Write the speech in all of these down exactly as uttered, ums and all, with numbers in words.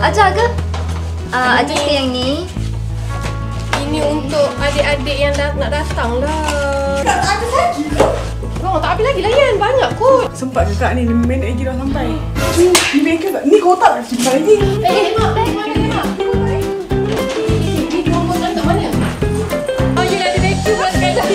Ajar ke? Uh, ajar ke yang ni. Ini untuk adik-adik yang dah, nak datang lah. Tak habis lagi ke? Oh, tak habis lagi layan. Banyak kot. Sempat ke kak ni? lima minit lagi dah sampai. Ni, ni bengkel tak? Ni kotak tak simpan lagi. Eh, mak, beg mana mak? Ni dua botol kat mana? Oh, you ada vacuum lah sekali.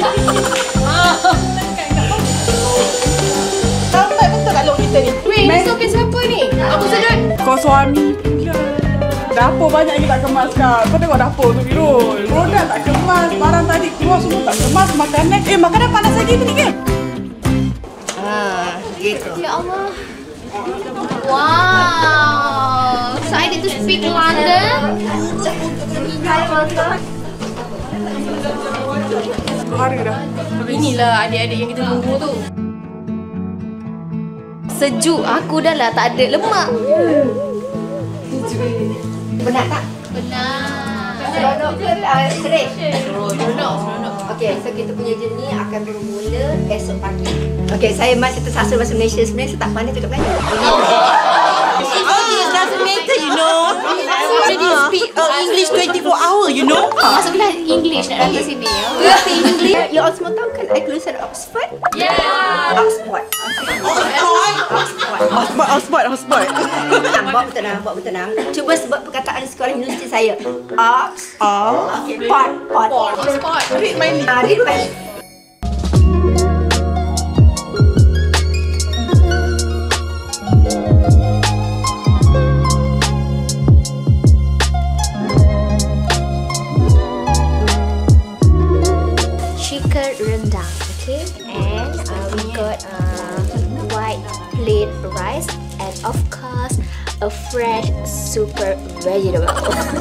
Sampai betul kat lok kita ni. Weh, ni sopir siapa ni? Apa sedut? Kau suami pula. Dapur banyak lagi tak kemas kak. Kau tengok dapur tu Birul. Produk tak kemas. Barang tadi keluar semua tak kemas. Makanan. Eh, makanan panas lagi tadi kan? Ah, gitu. Ya Allah. Wow. So I need to speak London. Hari dah. Inilah adik-adik yang kita tunggu tu. Sejuk. Aku dah lah tak ada lemak. Benar tak? Benar. Seronok ke? Uh, Serik? Seronok. Okey, so kita punya journey akan bermula esok pagi. Okey, saya masih tersasul bahasa Malaysia. Sebenarnya saya tak pandai cakap Melayu. It doesn't matter, you know. Already speak uh, English twenty-four hour, you know. Masuk kelas English nak datang sini ya. Berarti English. You all semua tahu kan I lulusan Oxford? Yeah. Oxford. Hotspot, hotspot, hotspot. Tenang, buat bertenang, buat bertenang. Cuba sebut perkataan di sekolah universiti saya. Ox. Oh. Pot. Pot. Spot. Read my lip. Ah, read my lip. Chicken rendang, okay? And uh, we got uh, white plain rice and of course a fresh super vegetable.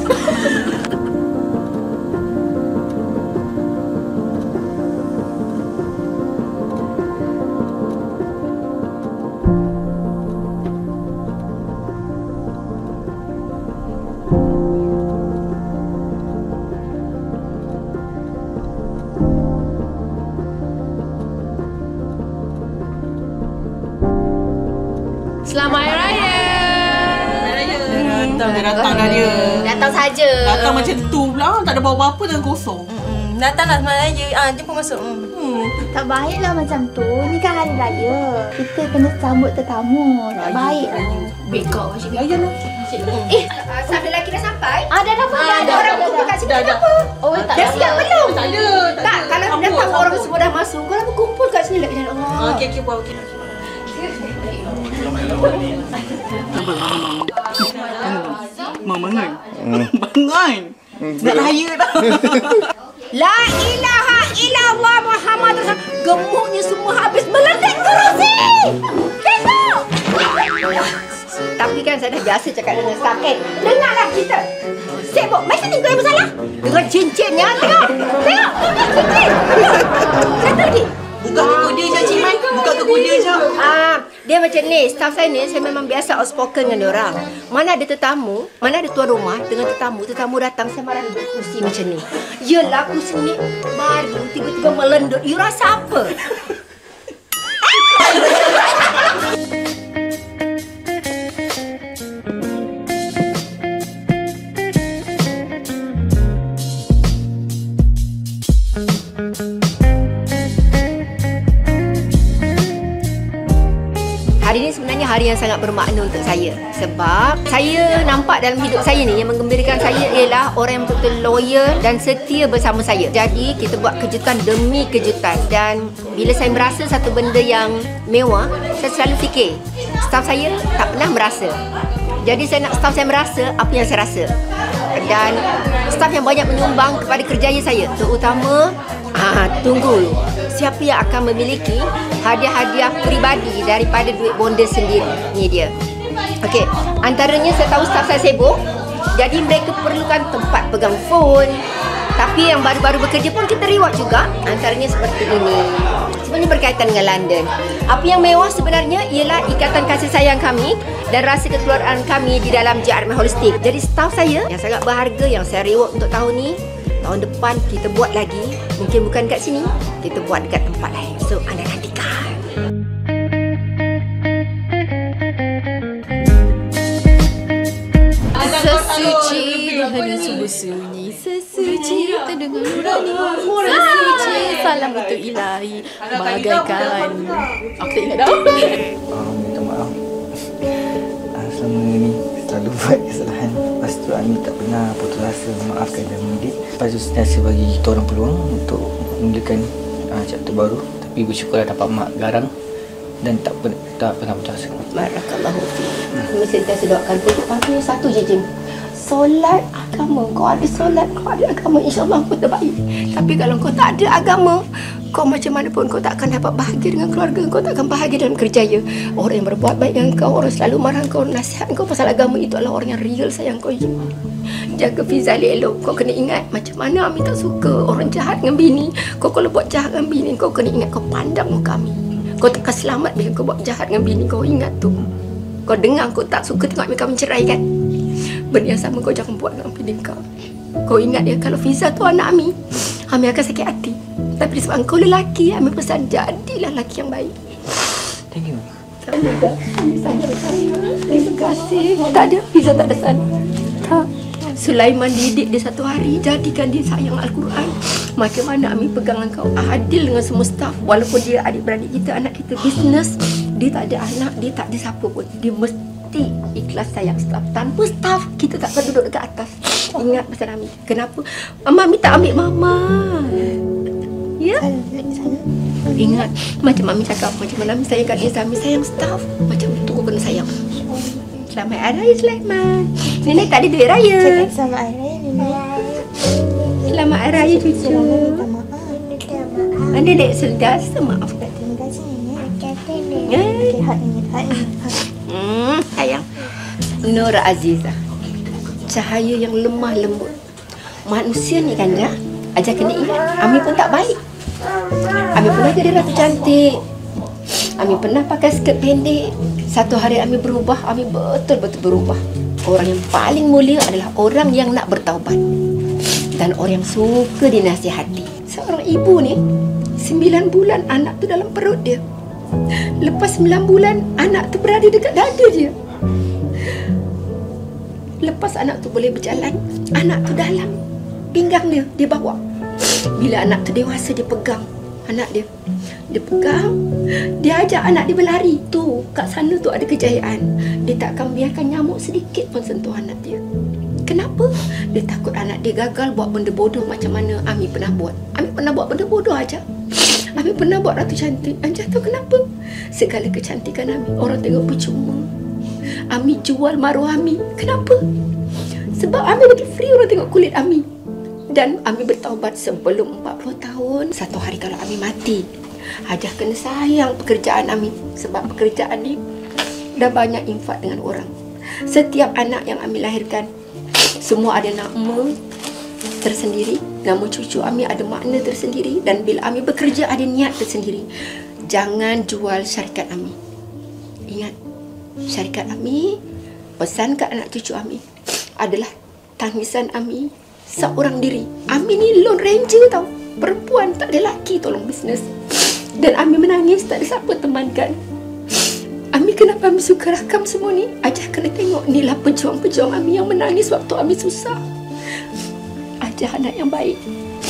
Selamat Hari Raya. Datang, dia datang dah dia. Datang saja. Datang macam tu pula, tak ada bawa apa-apa dan kosong. Datanglah semalam raya. Ah, jumpa masuk. Hmm. Tak baiklah macam tu. Ni kan hari raya. Kita kena sambut tetamu. Tak baik. Bekok macam ni. Layan lah. Eh, sambil lelaki dah sampai. Ah, dah dapat. Ah, ada orang tunggu kat sini. Dah, dah. Kenapa? Oh, tak Dah siap belum? Tak ada. Tak, kalau datang orang semua dah masuk, kau dah berkumpul kat sini lagi. Allah. Okey, okey, buat okey. Mama bangun. Bangun. Nak raya dah. La ilaha illallah Muhammad Rasulullah. Gemuknya semua habis meledak kerusi. Tengok. Tapi kan saya dah biasa cakap dengan staff kan. Dengarlah kita. Sibuk. Macam ni kau yang bersalah. Dengan cincinnya. Tengok. Tengok. Cincin. Satu lagi. Buka kuku dia je, Cik Mai. Buka kuku dia je. Ah, dia macam ni. Staff saya ni, saya memang biasa outspoken dengan diorang. Mana ada tetamu, mana ada tuan rumah dengan tetamu, tetamu datang, saya marah duduk kursi macam ni. Yelah, kursi ni baru tiba-tiba melendut. You rasa apa? Hari ini sebenarnya hari yang sangat bermakna untuk saya. Sebab saya nampak dalam hidup saya ni, yang menggembirakan saya ialah orang yang betul-betul loyal dan setia bersama saya. Jadi kita buat kejutan demi kejutan. Dan bila saya merasa satu benda yang mewah, saya selalu fikir staf saya tak pernah merasa. Jadi saya nak staf saya merasa apa yang saya rasa. Dan staf yang banyak menyumbang kepada kerjaya saya, terutama ah, tunggu siapa yang akan memiliki hadiah-hadiah peribadi daripada duit bonda sendiri. Ni dia. Okey, antaranya saya tahu staf saya sibuk, jadi mereka perlukan tempat pegang phone. Tapi yang baru-baru bekerja pun kita reward juga. Antaranya seperti ini. Sebenarnya berkaitan dengan London. Apa yang mewah sebenarnya ialah ikatan kasih sayang kami dan rasa kekeluargaan kami di dalam J R M Holistic. Jadi staf saya yang sangat berharga yang saya reward untuk tahun ni, tahun depan kita buat lagi. Mungkin bukan kat sini, kita buat dekat tempat lain. So, anda nantikan. Sesunyi, sesuci terdengar nurani, sesuci salam untuk ilahi, bagaikan aku tak ingat dah. Oh, minta maaf. Ah, selama ni selalu buat kesalahan. Lepas tu Ami tak pernah putus asa memaafkan dan mendidik. Lepas tu sentiasa bagi kita orang peluang untuk memulakan uh, chapter baru. Tapi bersyukurlah dapat mak garang dan tak, pen- tak pernah putus asa. Barakallahu fiik. Kami sentiasa doakan untuk Abi satu je Jim. Solat agama. Kau ada solat, kau ada agama, insya-Allah kau terbaik. Tapi kalau kau tak ada agama, kau macam mana pun kau tak akan dapat bahagia dengan keluarga, kau tak akan bahagia dalam kerjaya. Orang yang berbuat baik dengan kau, orang selalu marah kau, nasihat kau pasal agama, itu adalah orang yang real sayang kau. Jaga Fizali elok. Kau kena ingat macam mana Ami tak suka orang jahat dengan bini. Kau kalau buat jahat dengan bini, kau kena ingat kau pandang muka Ami. Kau takkan selamat bila kau buat jahat dengan bini. Kau ingat tu. Kau dengar kau tak suka tengok Ami kau mencerai kan. Benda yang sama kau jangan buat dengan bini kau. Kau ingat ya, kalau Fiza tu anak Ami, Ami akan sakit hati. Tapi sebab kau lelaki, Ami pesan jadilah lelaki yang baik. Thank you. Terima kasih. Tak ada, Fiza tak ada sana. Tak. Sulaiman didik dia satu hari, jadikan dia sayang Al-Quran. Macam mana Ami pegangan kau adil dengan semua staf. Walaupun dia adik-beradik kita, anak kita bisnes, dia tak ada anak, dia tak ada siapa pun. Dia mesti ikhlas sayang staf. Tanpa staf, kita tak akan duduk dekat atas. Ingat pasal Ami. Kenapa? Mama Ami tak ambil mama. Ya? Ingat, macam Ami cakap, macam mana Ami sayang kat Nisa, Ami sayang staf. Macam tu kau kena sayang. Selamat Hari Raya Sulaiman. Nenek tak ada duit raya. Cakap selamat Hari Raya Nenek. Selamat Hari Raya cucu. Minta maaf. Anda dek sedar, maaf. Terima kasih Nenek. Eh. Okey, hak ini, hak ini. Hmm, sayang. Nur Azizah. Cahaya yang lemah lembut. Manusia ni kan ya, ajar kena ingat, Ami pun tak baik. Ami pernah jadi ratu cantik. Ami pernah pakai skirt pendek. Satu hari Ami berubah, Ami betul-betul berubah. Orang yang paling mulia adalah orang yang nak bertaubat. Dan orang yang suka dinasihati. Seorang ibu ni, sembilan bulan anak tu dalam perut dia. Lepas sembilan bulan, anak tu berada dekat dada dia. Lepas anak tu boleh berjalan, anak tu dalam pinggang dia, dia bawa. Bila anak tu dewasa, dia pegang anak dia. Dia pegang, dia ajak anak dia berlari. Tu, kat sana tu ada kejayaan. Dia tak akan biarkan nyamuk sedikit pun sentuh anak dia. Kenapa? Dia takut anak dia gagal buat benda bodoh macam mana Ami pernah buat. Ami pernah buat benda bodoh aja. Ami pernah buat ratu cantik. Anja tahu kenapa? Segala kecantikan Ami, orang tengok percuma. Ami jual maruah Ami. Kenapa? Sebab Ami bagi free orang tengok kulit Ami. Dan Ami bertaubat sebelum empat puluh tahun. Satu hari kalau Ami mati, Hajah kena sayang pekerjaan Ami. Sebab pekerjaan ni dah banyak infak dengan orang. Setiap anak yang Ami lahirkan, semua ada nama tersendiri. Nama cucu Ami ada makna tersendiri. Dan bila Ami bekerja ada niat tersendiri. Jangan jual syarikat Ami. Ingat, syarikat Ami, pesan kat anak cucu Ami adalah tangisan Ami seorang diri. Ami ni lone ranger tau. Perempuan, tak ada lelaki tolong bisnes. Dan Ami menangis, tak ada siapa temankan. Ami, kenapa Ami suka rakam semua ni? Ajah kena tengok, inilah pejuang-pejuang Ami yang menangis waktu Ami susah. Ajah anak yang baik.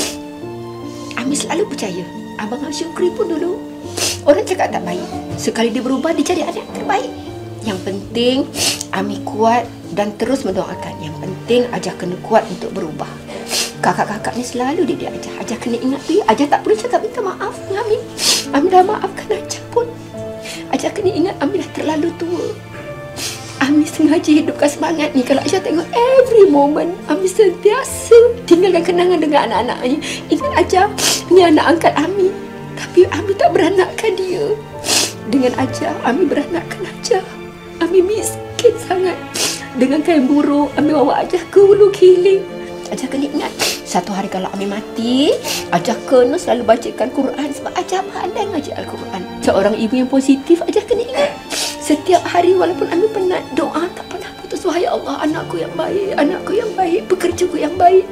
Ami selalu percaya. Abang Syukri pun dulu, orang cakap tak baik, sekali dia berubah, dia cari anak terbaik. Yang penting Ami kuat dan terus mendoakan. Yang penting Ajah kena kuat untuk berubah. Kakak-kakak ni selalu dia dia Ajah. Ajah kena ingat tu. Ajah tak perlu cakap minta maaf dengan Ami. Ami dah maafkan Ajah pun. Ajah kena ingat Ami dah terlalu tua. Ami sengaja hidupkan semangat ni. Kalau Ajah tengok every moment, Ami sentiasa tinggalkan kenangan dengan anak-anak ni. Ingat Ajah, ni anak angkat Ami. Tapi Ami tak beranakkan dia. Dengan Ajah, Ami beranakkan Ajah. Ami miskin sangat. Dengan kain buruk, Ami bawa Ajah ke Hulu Kiling. Ajah kena ingat, satu hari kalau Ami mati, Ajah kena selalu bacakan Quran. Sebab Ajah pandai ngaji Al-Quran. Seorang ibu yang positif, Ajah kena ingat. Setiap hari walaupun Ami penat, doa tak pernah putus. Wahai Allah, anakku yang baik, anakku yang baik, pekerjaku yang baik.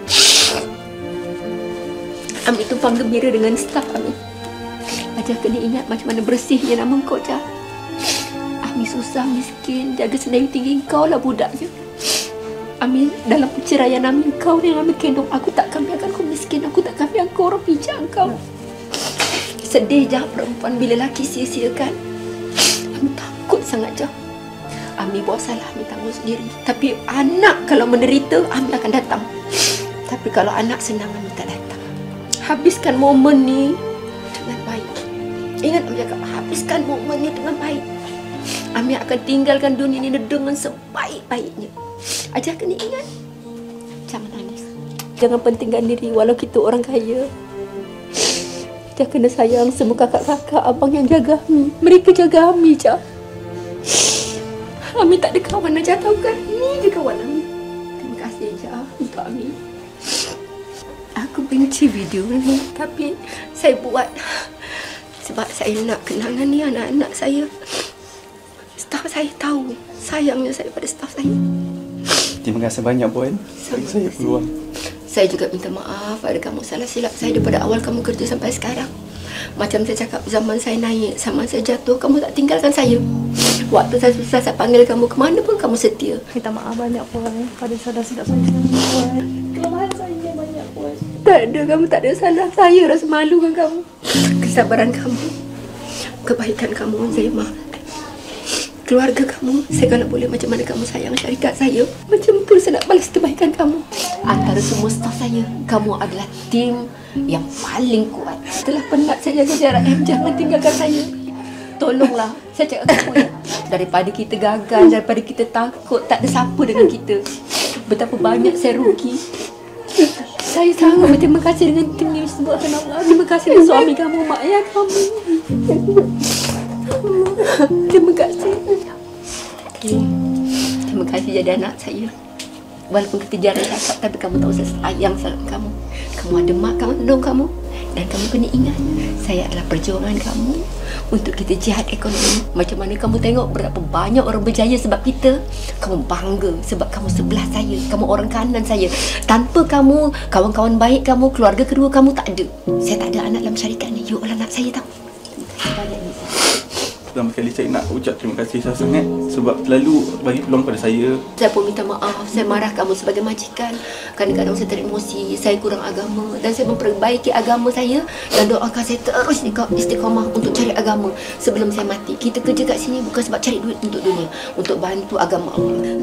Ami tumpang gembira dengan staf Ami. Ajah kena ingat macam mana bersihnya nama kau, Ajah. Ami susah, miskin, jaga sendiri tinggi, kau lah budaknya. Amin, dalam perceraian Amin, kau yang Amin kandung, aku takkan biarkan kau miskin, aku takkan biarkan kau orang pijak kau. Sedih je perempuan bila lelaki sia-siakan. Amin takut sangat je. Amin buat salah, Amin tanggung sendiri. Tapi anak kalau menderita, Amin akan datang. Tapi kalau anak senang, Amin tak datang. Habiskan momen ni dengan baik. Ingat Amin cakap, habiskan momen ni dengan baik. Amin akan tinggalkan dunia ini dengan sebaik-baiknya. Ajar kena ingat. Jangan nangis. Jangan pentingkan diri walau kita orang kaya. Jangan kena sayang semua kakak-kakak, abang yang jaga Amin. Mereka jaga Amin je. Amin tak ada kawan aja tahu kan? Ni je kawan Amin. Terima kasih je untuk Amin. Aku benci video ni tapi saya buat sebab saya nak kenangan ni anak-anak saya. Staf saya tahu sayangnya saya pada staf saya. Terima kasih banyak Puan bagi saya peluang. Saya juga minta maaf pada kamu, salah silap saya daripada awal kamu kerja sampai sekarang. Macam saya cakap, zaman saya naik, zaman saya jatuh, kamu tak tinggalkan saya. Waktu saya susah, saya panggil kamu ke mana pun kamu setia. Minta maaf banyak Puan pada salah silap saya Puan. Kelemahan saya banyak Puan. Tak ada, kamu tak ada salah. Saya rasa malu dengan kamu. Kesabaran kamu, kebaikan kamu, Zaimah. Keluarga kamu, saya kalau boleh macam mana kamu sayang syarikat saya, macam tu saya nak balas kebaikan kamu. Antara semua staf saya, kamu adalah tim yang paling kuat. Setelah penat saya jaga jarak, eh, jangan tinggalkan saya. Tolonglah, saya cakap kamu ya. Daripada kita gagal, daripada kita takut, tak ada siapa dengan kita. Betapa banyak saya rugi. Saya sangat berterima kasih dengan tim ni sebabkan Allah. Terima kasih dengan suami kamu, mak ayah kamu. Terima kasih. Terima kasih jadi anak saya. Walaupun kita jarang cakap, tapi kamu tahu saya sayang sangat kamu. Kamu ada mak kamu, tolong kamu. Dan kamu kena ingat, saya adalah perjuangan kamu untuk kita jihad ekonomi. Macam mana kamu tengok berapa banyak orang berjaya sebab kita. Kamu bangga sebab kamu sebelah saya. Kamu orang kanan saya. Tanpa kamu, kawan-kawan baik kamu, keluarga kedua kamu tak ada. Saya tak ada anak dalam syarikat ni. You adalah anak saya tahu. Terima kasih banyak ni. Pertama sekali saya nak ucap terima kasih saya sangat sebab selalu bagi peluang pada saya. Saya pun minta maaf, saya marah kamu sebagai majikan. Kadang-kadang saya teremosi, saya kurang agama dan saya memperbaiki agama saya dan doakan saya terus istiqamah untuk cari agama sebelum saya mati. Kita kerja kat sini bukan sebab cari duit untuk dunia, untuk bantu agama Allah.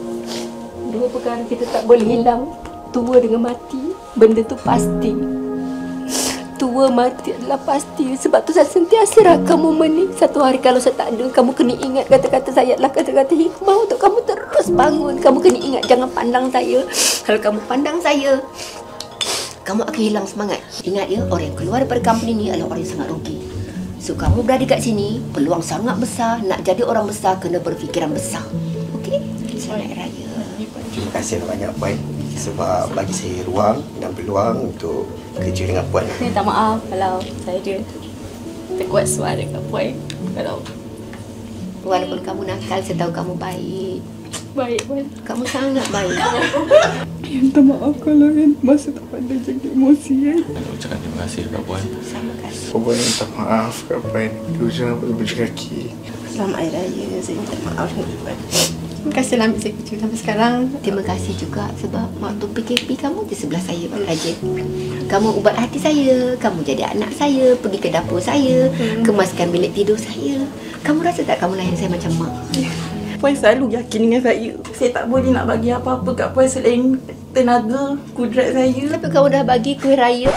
Dua perkara kita tak boleh hilang, tua dengan mati, benda tu pasti. Tua mati adalah pasti. Sebab tu saya sentiasa rakam momen ni. Satu hari kalau saya tak ada, kamu kena ingat kata-kata saya adalah kata-kata hikmah untuk kamu terus bangun. Kamu kena ingat, jangan pandang saya. Kalau kamu pandang saya, kamu akan hilang semangat. Ingat ya, orang yang keluar daripada company ni adalah orang yang sangat rugi. So kamu berada kat sini, peluang sangat besar. Nak jadi orang besar, kena berfikiran besar. Okey? Selamat Raya. Terima kasih banyak Puan sebab bagi saya ruang dan peluang untuk kerja dengan Puan. Minta maaf kalau saya dia terkuat suara dekat Puan. Kalau walaupun kamu nakal, saya tahu kamu baik. baik Puan. Kamu sangat baik. Minta maaf kalau kan masa tak pandai jaga emosi kan. Saya ucapkan terima kasih kepada Puan. Terima kasih. Puan minta maaf kat Puan. Dulu jangan berbujuk kaki. Selamat Hari Raya. Saya minta maaf dengan Puan. Terima kasih lah ambil saya kerja sampai sekarang. Terima kasih juga sebab waktu P K P kamu di sebelah saya Pak Raja. Kamu ubat hati saya, kamu jadi anak saya, pergi ke dapur saya, hmm. kemaskan bilik tidur saya. Kamu rasa tak kamu layan saya macam mak? Puan selalu yakin dengan saya. Saya tak boleh nak bagi apa-apa kat Puan selain tenaga, kudrat saya. Tapi kamu dah bagi kuih raya.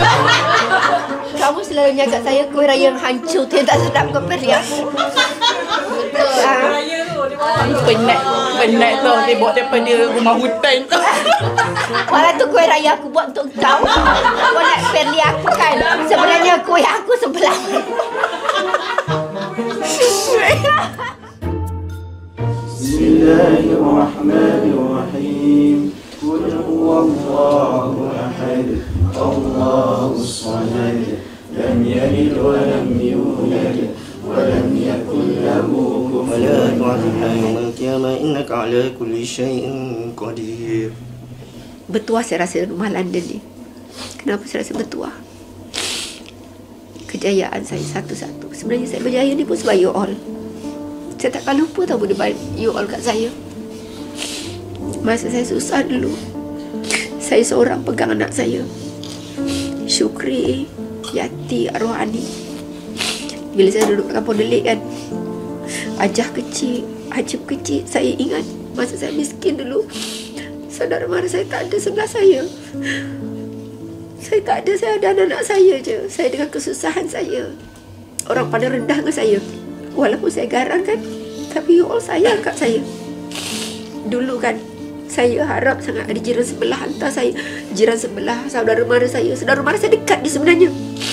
Kamu selalu cakap saya kuih raya yang hancur tu yang tak sedap ke peri aku. Betul. Raya tu, dia bawa penat. Penat tu, dia bawa daripada rumah hutan tu. Walau tu kuih raya aku buat untuk kau. Kau nak peri aku kan. Sebenarnya kuih aku sebelah. Bismillahirrahmanirrahim. Qul huwallahu ahad. Allahus samad. Lam yalid wa lam yulad wa lam yakul lahu kufuwan ahad. Yaumil qiyamah innaka ala kulli syai'in qadir. Bertuah saya rasa rumah London ni. Kenapa saya rasa bertuah? Kejayaan saya satu-satu. Sebenarnya saya berjaya ni pun sebab you all. Saya takkan lupa tahu benda baik you all kat saya. Masa saya susah dulu, saya seorang pegang anak saya, Syukri, Yati, Arwani. Bila saya duduk kat kampung Delik kan, Ajah kecil, Ajib kecil, saya ingat masa saya miskin dulu, saudara mara saya tak ada sebelah saya. Saya tak ada, saya ada anak-anak saya je. Saya dengan kesusahan saya, orang pada rendah dengan saya. Walaupun saya garang kan, tapi you all sayang kat saya. Dulu kan, saya harap sangat ada jiran sebelah hantar saya. Jiran sebelah, saudara mara saya. Saudara mara saya dekat dia sebenarnya.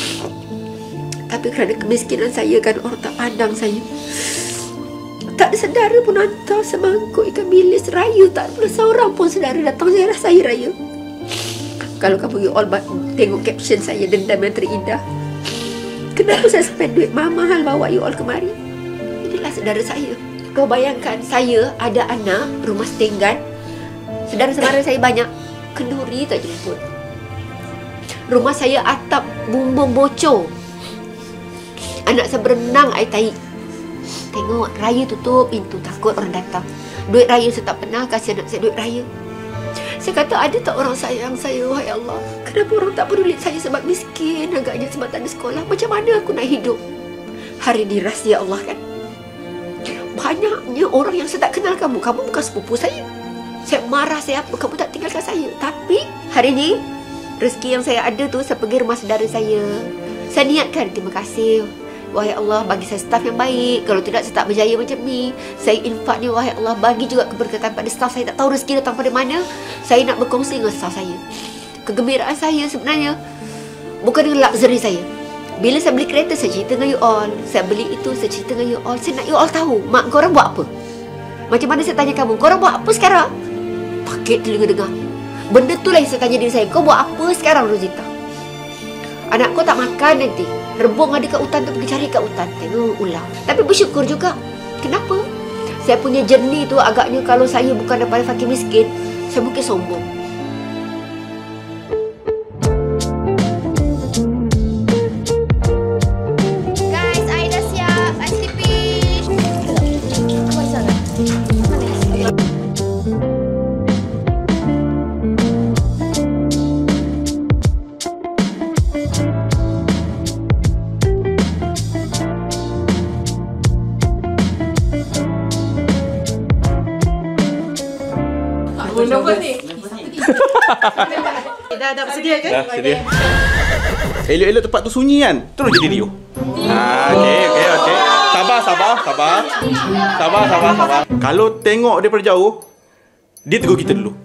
Tapi kerana kemiskinan saya kan, orang tak pandang saya. Tak ada saudara pun hantar semangkuk ikan bilis raya. Tak ada seorang pun saudara datang saya rasa saya raya. Kalau kamu you all tengok caption saya, dendam yang terindah. Kenapa saya spend duit mahal-mahal bawa you all kemari? Inilah saudara saya. Kau bayangkan, saya ada anak, rumah setenggan. Saudara semara saya banyak, kenduri tak jemput. Rumah saya atap bumbung bocor. Anak saya berenang air tahi. Tengok, raya tutup pintu, takut orang datang. Duit raya saya tak pernah kasih anak saya duit raya. Saya kata, ada tak orang sayang saya, wahai Allah? Kenapa orang tak peduli saya sebab miskin, agaknya sebab tak ada sekolah? Macam mana aku nak hidup? Hari ni rahsia Allah kan? Banyaknya orang yang saya tak kenal kamu. Kamu bukan sepupu saya. Saya marah, saya apa, kamu tak tinggalkan saya. Tapi hari ni, rezeki yang saya ada tu, saya pergi rumah saudara saya. Saya niatkan, terima kasih, wahai Allah, bagi saya staf yang baik. Kalau tidak, saya tak berjaya macam ni. Saya infak ni, wahai Allah, bagi juga keberkatan pada staf. Saya tak tahu rezeki datang pada mana. Saya nak berkongsi dengan staf saya. Kegembiraan saya sebenarnya bukan dengan luxury saya. Bila saya beli kereta, saya cerita dengan you all. Saya beli itu, saya cerita dengan you all. Saya nak you all tahu, mak korang buat apa. Macam mana saya tanya kamu, korang buat apa sekarang? Paket telinga dengar. Benda tu lah yang saya tanya diri saya. Kau buat apa sekarang, Rozita? Anak kau tak makan nanti. Rebung ada kat hutan tu, pergi cari kat hutan. Tengok ulang. Tapi bersyukur juga. Kenapa? Saya punya jernih tu agaknya kalau saya bukan daripada fakir miskin, saya mungkin sombong. Guys, I dah siap. I sleepy. Apa di sana? Nombor ni. Dah dah bersedia ke? Dah sedia. Elok-elok tempat tu sunyi kan? Terus jadi Rio. Ha, okey, okey, okey. Sabar, sabar, sabar. Sabar, sabar, sabar. Kalau tengok daripada jauh, dia tegur kita dulu.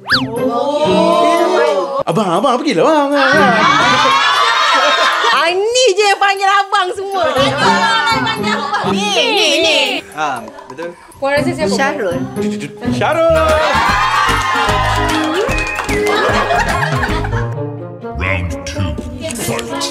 Oh. Abang, abang pergilah bang. Ah, ni je yang panggil abang semua. Ni, ni, ni. Ha, betul. Puan rasa siapa? Syarul. Syarul. Round two. Fight.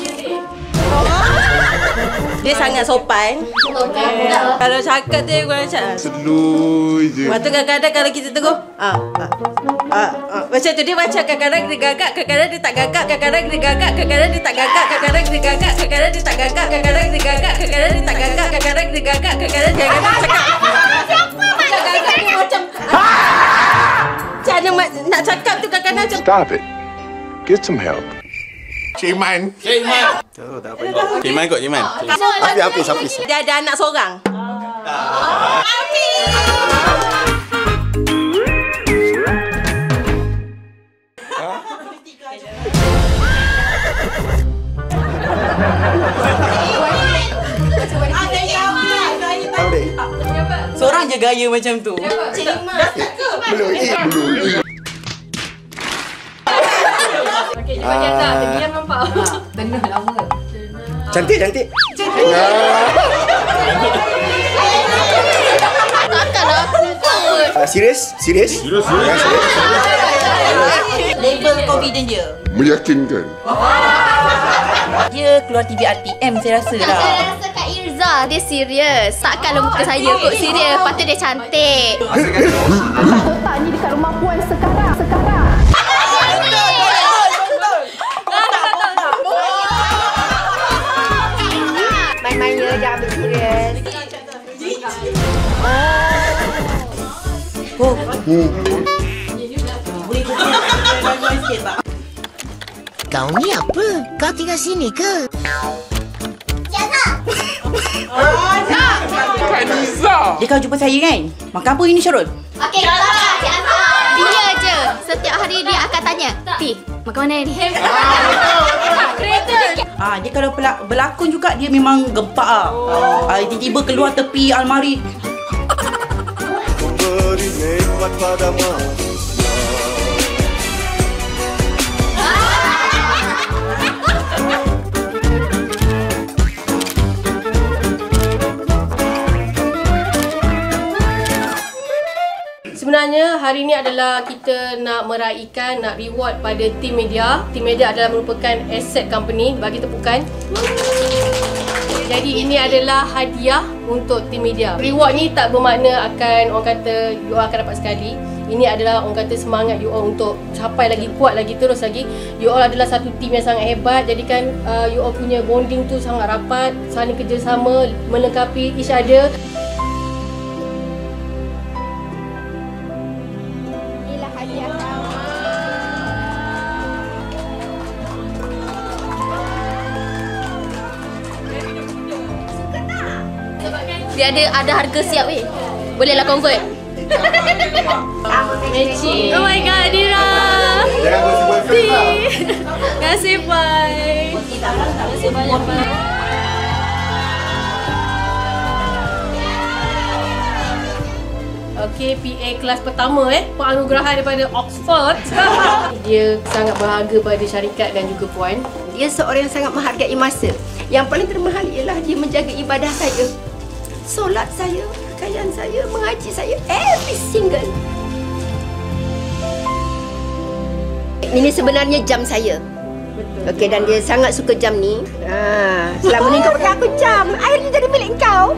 Dia sangat sopan. Kalau cakap tu gua macam Slow je. waktu kadang-kadang kalau kita tegur, ah, ah, ah, ah. Macam tu dia macam kadang-kadang dia gagak, kadang-kadang dia tak gagak, kadang-kadang dia gagak, kadang-kadang dia tak gagak, kadang-kadang dia gagak, kadang-kadang dia tak gagak, kadang-kadang dia gagak, kadang-kadang dia tak gagak, kadang-kadang dia gagak, kadang-kadang dia gagak. Siapa gagak dia macam cara nak cakap tu kadang-kadang macam Stop it. Get some help. Cik Man. Cik Man. Tu tak apa. Cik Man kot, Cik Man. Habis, habis, habis. dia ada anak seorang. Seorang je gaya macam tu. Belum, eh, belum. Cantik, cantik. Uh, serius? Serius? Serius, serius. Level confident dia. Meyakinkan. Dia keluar T V R T M saya rasa lah. Saya rasa Kak Irza dia serius. Takkanlah muka saya kot serius. Patut dia cantik. Kotak ni dekat rumah puan sekarang, sekarang. Main-main je, jangan ambil serius. Oh. Kau ni apa? Kau tinggal sini ke? Kak Niza. Dia kau jumpa saya kan? Makan apa ini Syarul? Okey, kakak, Cik Azhar. Dia je. Setiap hari dia akan tanya, Pi, makan mana ni? Kereta. Ah, dia kalau pelak- berlakon juga dia memang gempak ah. Oh. Ah, tiba-tiba keluar tepi almari. Beri nikmat pada manusia. Sebenarnya hari ini adalah kita nak meraihkan, nak reward pada tim media. Tim media adalah merupakan asset company, bagi tepukan. Jadi ini adalah hadiah untuk tim media. Reward ni tak bermakna akan orang kata you all akan dapat sekali. Ini adalah orang kata semangat you all untuk capai lagi, kuat lagi, terus lagi. You all adalah satu tim yang sangat hebat. Jadikan uh, you all punya bonding tu sangat rapat, saling kerjasama, melengkapi each other. Dia ada ada harga siap weh. Bolehlah convert. Matching. Oh my god, Dira. Jangan gosip boyfriend lah. Terima kasih, bye. Terima kasih banyak, bye. Okey, P A kelas pertama eh, penganugerahan daripada Oxford. Dia sangat berharga pada syarikat dan juga puan. Dia seorang yang sangat menghargai masa. Yang paling termahal ialah dia menjaga ibadah saya. Solat saya, pakaian saya, mengaji saya, every single. Ini sebenarnya jam saya. Okey, dan dia sangat suka jam ni. Ha, selama ni kau pakai aku jam, akhirnya jadi milik kau.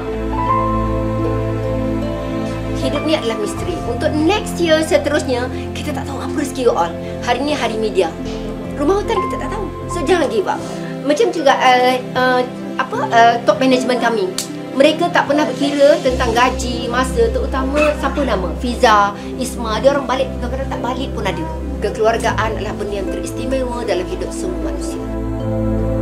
Hidup ni adalah misteri. Untuk next year seterusnya, kita tak tahu apa rezeki you all. Hari ni hari media. Rumah hutan kita tak tahu. So jangan give up. Macam juga uh, uh, apa uh, top management kami. Mereka tak pernah berkira tentang gaji, masa, terutama siapa nama? Fiza, Isma, dia orang balik, kadang-kadang tak balik pun ada. Kekeluargaan adalah benda yang teristimewa dalam hidup semua manusia.